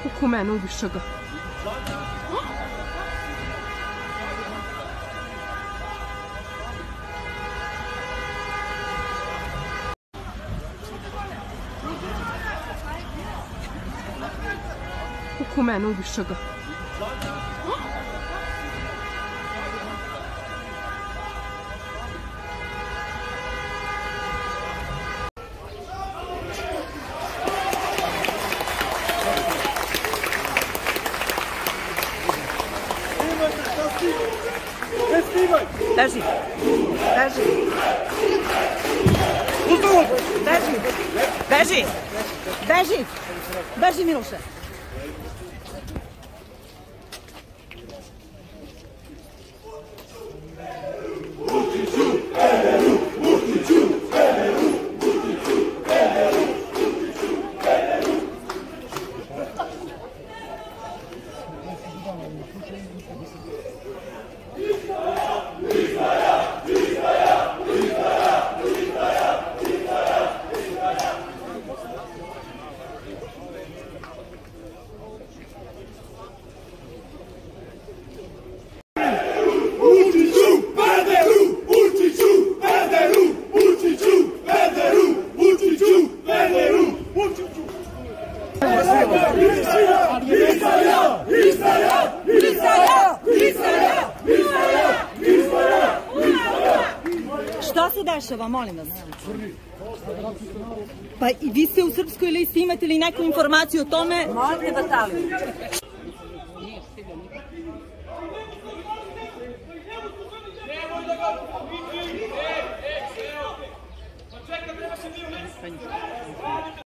Oko mene, ubiše ga. Oko mene, ubiše ga. Beži, beži. Beži, beži, beži, beži Miloše. Šta se dešava, molim vas? Pa i vi ste u Srpskoj listi, imate li neku informaciju o tome? Možete Bataliju. Čekaj, treba se dio